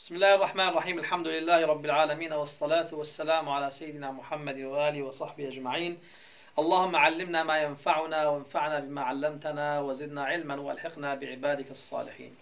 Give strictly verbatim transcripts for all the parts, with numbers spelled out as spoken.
بسم الله الرحمن الرحيم. الحمد لله رب العالمين، والصلاة والسلام على سيدنا محمد وآله وصحبه أجمعين. اللهم علمنا ما ينفعنا وانفعنا بما علمتنا وزدنا علما والحقنا بعبادك الصالحين.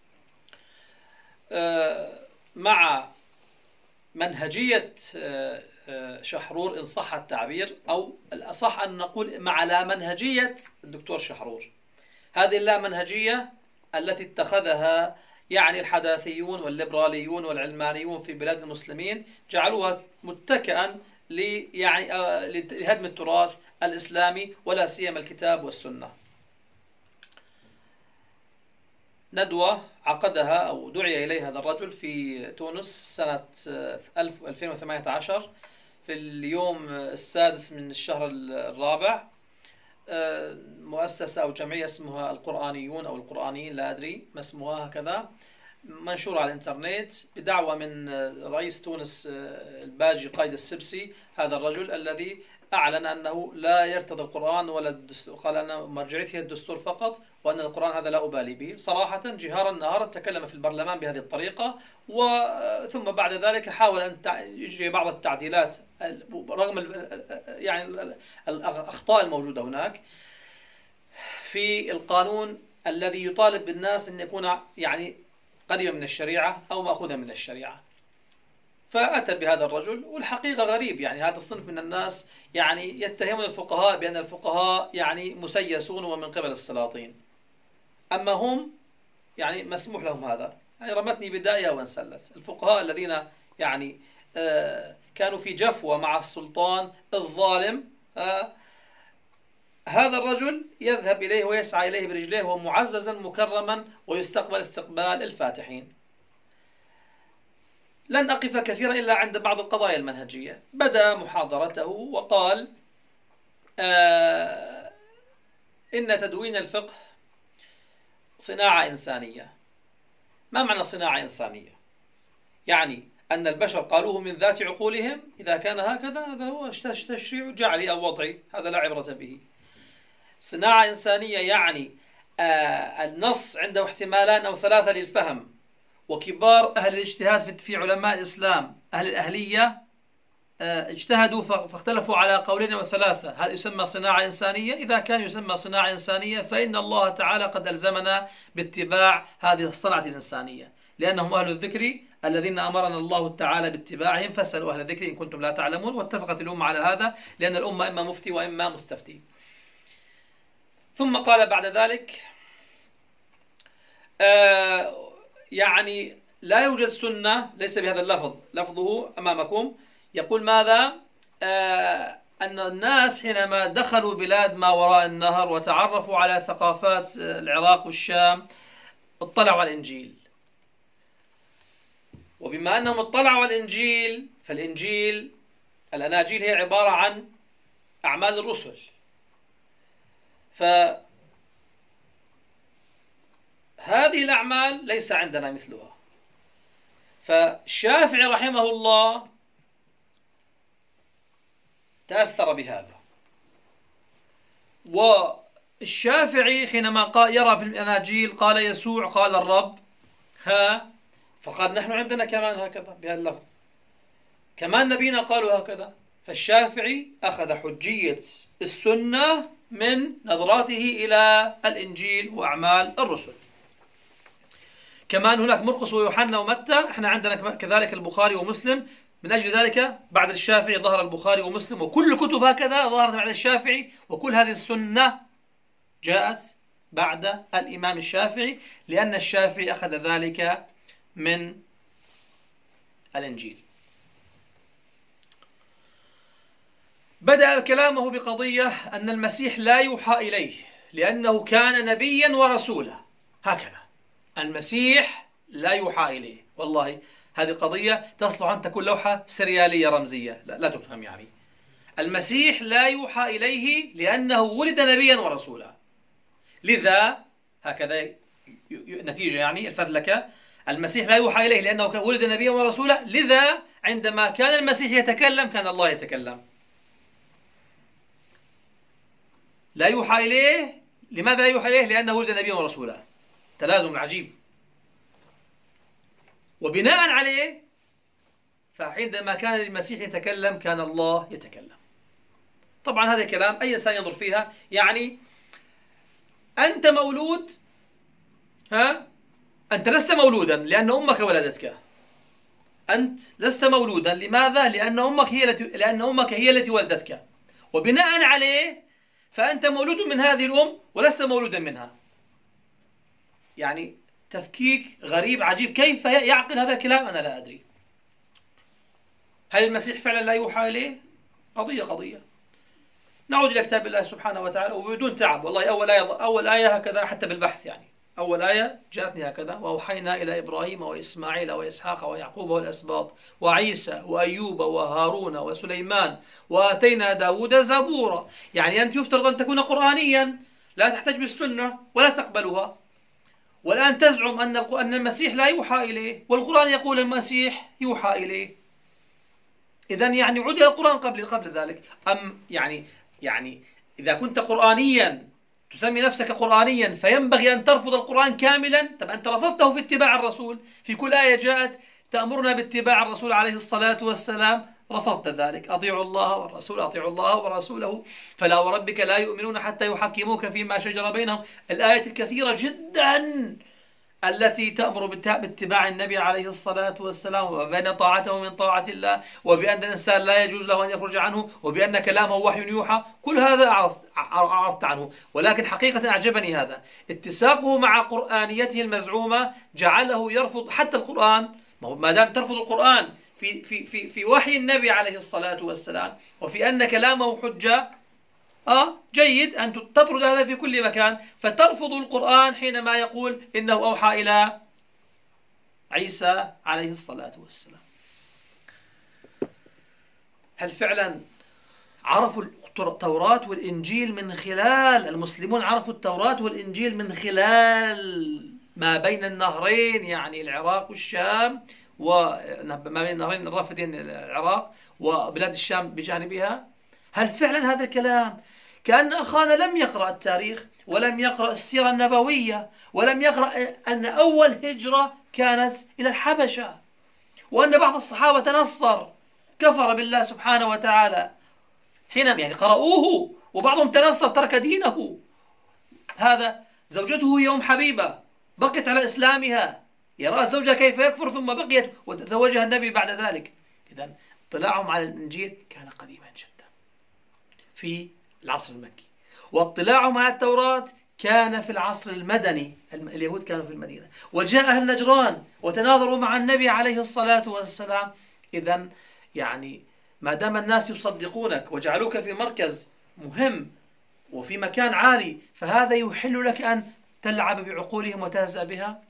مع منهجية شحرور إن صح التعبير، أو الأصح أن نقول مع لا منهجية الدكتور شحرور. هذه اللا منهجية التي اتخذها يعني الحداثيون والليبراليون والعلمانيون في بلاد المسلمين، جعلوها متكئا يعني لهدم التراث الإسلامي ولا سيما الكتاب والسنة. ندوة عقدها أو دعي إليها هذا الرجل في تونس سنة ألفين وثمانية عشر في اليوم السادس من الشهر الرابع. مؤسسة أو جمعية اسمها القرآنيون أو القرآنيين، لا أدري ما اسمها، هكذا منشور على الإنترنت، بدعوة من رئيس تونس الباجي قايد السبسي، هذا الرجل الذي أعلن أنه لا يرتضي القرآن ولا الدستور، قال أن مرجعيته الدستور فقط، وأن القرآن هذا لا أبالي به. صراحة جهارا نهارا تكلم في البرلمان بهذه الطريقة، وثم بعد ذلك حاول أن يجري بعض التعديلات رغم يعني الأخطاء الموجودة هناك في القانون الذي يطالب بالناس أن يكون يعني قريبا من الشريعة أو مأخوذا من الشريعة. فأتى بهذا الرجل، والحقيقة غريب، يعني هذا الصنف من الناس يعني يتهمون الفقهاء بأن الفقهاء يعني مسيسون ومن قبل السلاطين، أما هم يعني مسموح لهم هذا. يعني رمتني بداية وانسلت. الفقهاء الذين يعني آه كانوا في جفوة مع السلطان الظالم، آه هذا الرجل يذهب إليه ويسعى إليه برجليه وهو معززا مكرما ويستقبل استقبال الفاتحين. لن أقف كثيرا إلا عند بعض القضايا المنهجية. بدأ محاضرته وقال آه إن تدوين الفقه صناعة إنسانية. ما معنى صناعة إنسانية؟ يعني أن البشر قالوه من ذات عقولهم، إذا كان هكذا هذا هو تشريع جعلي أو وضعي، هذا لا عبرة به. صناعة إنسانية يعني آه النص عنده احتمالان أو ثلاثة للفهم، وكبار أهل الاجتهاد في علماء الإسلام أهل الأهلية آه اجتهدوا فاختلفوا على قولين وثلاثة، هذا يسمى صناعة إنسانية. إذا كان يسمى صناعة إنسانية فإن الله تعالى قد ألزمنا باتباع هذه الصنعة الإنسانية، لأنهم أهل الذكر الذين أمرنا الله تعالى باتباعهم، فاسألوا أهل الذكر إن كنتم لا تعلمون. واتفقت الأمة على هذا، لأن الأمة إما مفتي وإما مستفتي. ثم قال بعد ذلك آه يعني لا يوجد سنة، ليس بهذا اللفظ، لفظه أمامكم، يقول ماذا؟ آه أن الناس حينما دخلوا بلاد ما وراء النهر وتعرفوا على ثقافات العراق والشام اطلعوا على الإنجيل، وبما أنهم اطلعوا على الإنجيل فالإنجيل الأناجيل هي عبارة عن أعمال الرسل، فهذه الأعمال ليس عندنا مثلها. فالشافعي رحمه الله تأثر بهذا، والشافعي حينما يرى في الأناجيل قال يسوع قال الرب ها، فقال نحن عندنا كمان هكذا بهذا اللفظ، كمان نبينا قالوا هكذا. فالشافعي أخذ حجية السنة من نظراته إلى الإنجيل وأعمال الرسل. كمان هناك مرقس ويوحنا ومتى، احنا عندنا كذلك البخاري ومسلم. من أجل ذلك بعد الشافعي ظهر البخاري ومسلم، وكل الكتب هكذا ظهرت بعد الشافعي، وكل هذه السنة جاءت بعد الإمام الشافعي، لأن الشافعي أخذ ذلك من الإنجيل. بدأ كلامه بقضية أن المسيح لا يوحى إليه لأنه كان نبيا ورسولا، هكذا المسيح لا يوحى إليه. والله هذه القضية تصلح أن تكون لوحة سريالية رمزية، لا, لا تفهم. يعني المسيح لا يوحى إليه لأنه ولد نبيا ورسولا، لذا هكذا نتيجة يعني الفذلكة. المسيح لا يوحى إليه لأنه ولد نبيا ورسولا، لذا عندما كان المسيح يتكلم كان الله يتكلم. لا يوحى إليه، لماذا لا يوحى إليه؟ لأنه ولد نبيا ورسولا. تلازم عجيب. وبناء عليه فعندما كان المسيح يتكلم كان الله يتكلم. طبعا هذا الكلام أي إنسان ينظر فيها، يعني أنت مولود، ها أنت لست مولودا لأن أمك ولدتك. أنت لست مولودا، لماذا؟ لأن أمك هي التي لأن أمك هي التي ولدتك، وبناء عليه فأنت مولود من هذه الأم ولست مولودا منها. يعني تفكيك غريب عجيب، كيف يعقل هذا الكلام؟ أنا لا أدري. هل المسيح فعلا لا يوحى إليه؟ قضية قضية. نعود إلى كتاب الله سبحانه وتعالى وبدون تعب. والله أول آية أول آية هكذا حتى بالبحث، يعني أول آية جاءتني هكذا: وأوحينا إلى إبراهيم وإسماعيل وإسحاق ويعقوب والأسباط وعيسى وأيوب وهارون وسليمان وآتينا داود زبورا. يعني أنت يفترض أن تكون قرآنيا، لا تحتج بالسنة ولا تقبلها، والآن تزعم أن أن المسيح لا يوحى إليه، والقرآن يقول المسيح يوحى إليه. إذن يعني عد إلى القرآن قبل قبل ذلك. أم يعني يعني إذا كنت قرآنيا تسمي نفسك قرآنيا فينبغي أن ترفض القرآن كاملا. طب أنت رفضته في اتباع الرسول، في كل آية جاءت تأمرنا باتباع الرسول عليه الصلاة والسلام رفضت ذلك. أطيعوا الله والرسول، أطيعوا الله ورسوله، فلا وربك لا يؤمنون حتى يحكموك فيما شجر بينهم. الآية الكثيرة جدا التي تأمر باتباع النبي عليه الصلاة والسلام، وبأن طاعته من طاعة الله، وبأن الإنسان لا يجوز له أن يخرج عنه، وبأن كلامه وحي يوحى. كل هذا أعرضت عنه، ولكن حقيقة أعجبني هذا اتساقه مع قرآنيته المزعومة جعله يرفض حتى القرآن. ما دام ترفض القرآن في في في في وحي النبي عليه الصلاة والسلام، وفي أن كلامه حجة، آه جيد أن تطرد هذا في كل مكان، فترفض القرآن حينما يقول إنه أوحى إلى عيسى عليه الصلاة والسلام. هل فعلا عرفوا التوراة والإنجيل من خلال المسلمون عرفوا التوراة والإنجيل من خلال ما بين النهرين، يعني العراق والشام، وما بين النهرين الرافدين العراق وبلاد الشام بجانبها؟ هل فعلا هذا الكلام؟ كأن أخانا لم يقرأ التاريخ ولم يقرأ السيرة النبوية ولم يقرأ أن أول هجرة كانت إلى الحبشة، وأن بعض الصحابة تنصر كفر بالله سبحانه وتعالى حينما يعني قرأوه، وبعضهم تنصر ترك دينه. هذا زوجته هي أم حبيبة بقيت على إسلامها، يرى زوجها كيف يكفر ثم بقيت وتزوجها النبي بعد ذلك. إذن اطلاعهم على الإنجيل كان قديما جدا في العصر المكي، واطلاعهم على التوراة كان في العصر المدني. اليهود كانوا في المدينة، وجاء أهل نجران وتناظروا مع النبي عليه الصلاة والسلام. إذن يعني ما دام الناس يصدقونك وجعلوك في مركز مهم وفي مكان عالي، فهذا يحل لك أن تلعب بعقولهم وتهزأ بها.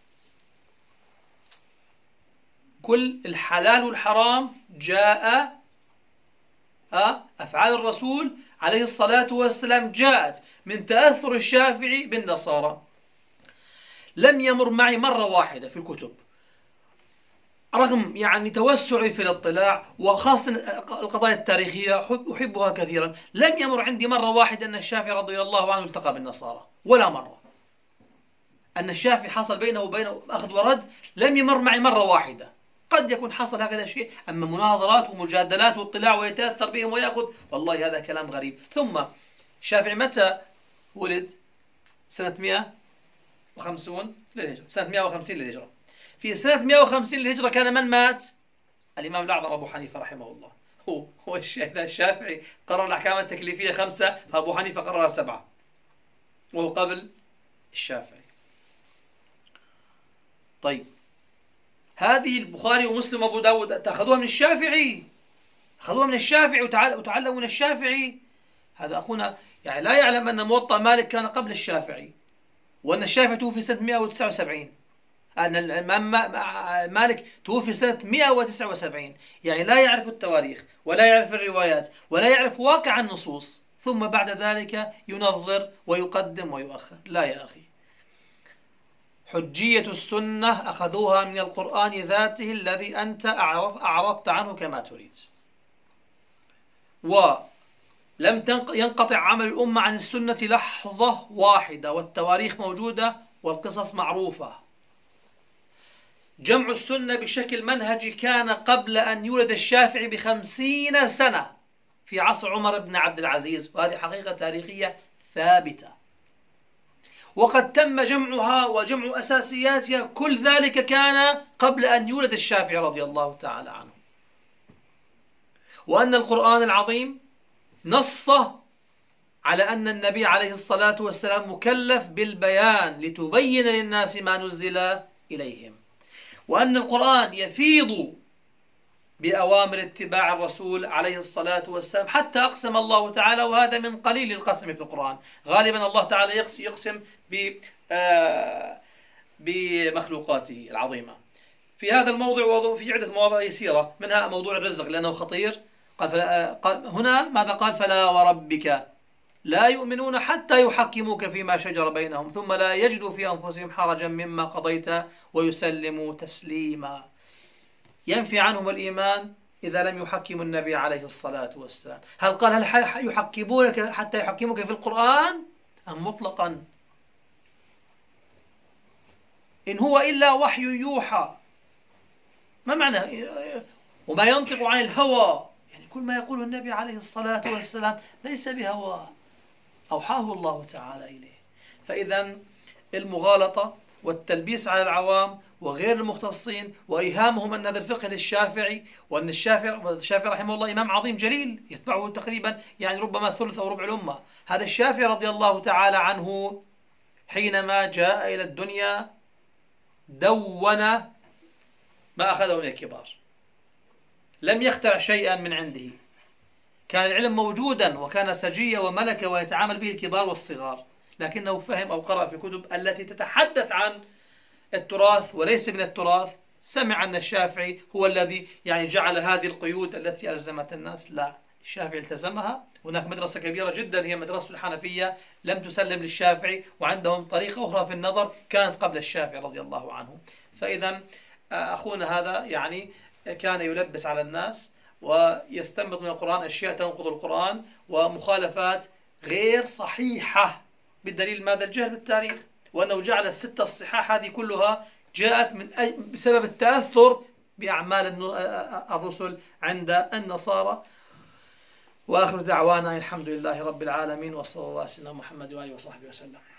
كل الحلال والحرام جاء أفعال الرسول عليه الصلاة والسلام جاءت من تأثر الشافعي بالنصارى. لم يمر معي مرة واحدة في الكتب، رغم يعني توسعي في الاطلاع وخاصة القضايا التاريخية أحبها كثيرا، لم يمر عندي مرة واحدة أن الشافعي رضي الله عنه التقى بالنصارى، ولا مرة. أن الشافعي حصل بينه وبينه أخذ ورد لم يمر معي مرة واحدة. قد يكون حصل هكذا شيء، أما مناظرات ومجادلات واطلاع ويتأثر بهم ويأخذ، والله هذا كلام غريب. ثم الشافعي متى ولد؟ سنة مئة وخمسين للهجرة، سنة مئة وخمسين للهجرة. في سنة مئة وخمسين للهجرة كان من مات؟ الإمام الأعظم أبو حنيفة رحمه الله. هو هو الشافعي قرر الأحكام التكليفية خمسة، فأبو حنيفة قرر سبعة، وهو قبل الشافعي. طيب هذه البخاري ومسلم وابو داود تأخذوها من الشافعي، أخذوها من الشافعي وتعلموا من الشافعي. هذا أخونا يعني لا يعلم أن موطأ مالك كان قبل الشافعي، وأن الشافعي توفي سنة مئة وتسعة وسبعين، أن الإمام مالك توفي سنة مئة وتسعة وسبعين. يعني لا يعرف التواريخ ولا يعرف الروايات ولا يعرف واقع النصوص، ثم بعد ذلك ينظر ويقدم ويؤخر. لا يا أخي، حجية السنة أخذوها من القرآن ذاته الذي أنت أعرضت عنه كما تريد، ولم ينقطع عمل الأمة عن السنة لحظة واحدة، والتواريخ موجودة والقصص معروفة. جمع السنة بشكل منهجي كان قبل أن يولد الشافعي بخمسين سنة في عصر عمر بن عبد العزيز، وهذه حقيقة تاريخية ثابتة. وقد تم جمعها وجمع أساسياتها، كل ذلك كان قبل أن يولد الشافعي رضي الله تعالى عنه. وأن القرآن العظيم نص على أن النبي عليه الصلاة والسلام مكلف بالبيان لتبين للناس ما نزل إليهم، وأن القرآن يفيض بأوامر اتباع الرسول عليه الصلاة والسلام، حتى أقسم الله تعالى، وهذا من قليل القسم في القرآن، غالبا الله تعالى يقسم بمخلوقاته العظيمة. في هذا الموضوع وفي عدة مواضيع يسيرة، منها موضوع الرزق لأنه خطير. قال, قال هنا ماذا قال؟ فلا وربك لا يؤمنون حتى يحكموك فيما شجر بينهم ثم لا يجدوا في أنفسهم حرجا مما قضيت ويسلموا تسليما. ينفي عنهم الإيمان إذا لم يحكموا النبي عليه الصلاة والسلام. هل قال هل يحكمونك حتى يحكموك في القرآن أم مطلقا؟ إن هو إلا وحي يوحى. ما معنى وما ينطق عن الهوى؟ يعني كل ما يقوله النبي عليه الصلاة والسلام ليس بهواه، أوحاه الله تعالى إليه. فإذا المغالطة والتلبيس على العوام وغير المختصين وإيهامهم أن هذا الفقه للشافعي، وأن الشافعي الشافعي رحمه الله إمام عظيم جليل يتبعه تقريبا يعني ربما ثلث أو ربع الأمة. هذا الشافعي رضي الله تعالى عنه حينما جاء إلى الدنيا دون ما أخذه من الكبار، لم يخترع شيئا من عنده، كان العلم موجودا وكان سجية وملكة ويتعامل به الكبار والصغار، لكنه فهم أو قرأ في كتب التي تتحدث عن التراث وليس من التراث. سمع أن الشافعي هو الذي يعني جعل هذه القيود التي ألزمت الناس، لا، الشافعي التزمها. هناك مدرسة كبيرة جدا هي مدرسة الحنفية لم تسلم للشافعي، وعندهم طريقة أخرى في النظر كانت قبل الشافعي رضي الله عنه. فإذا أخونا هذا يعني كان يلبس على الناس ويستنبط من القرآن أشياء تنقض القرآن ومخالفات غير صحيحة، بالدليل ماذا؟ الجهل بالتاريخ، وأنه جعل الستة الصحاح هذه كلها جاءت من بسبب التأثر بأعمال الرسل عند النصارى. وآخر دعوانا الحمد لله رب العالمين، وصلى الله على سيدنا محمد وآله وصحبه وسلم.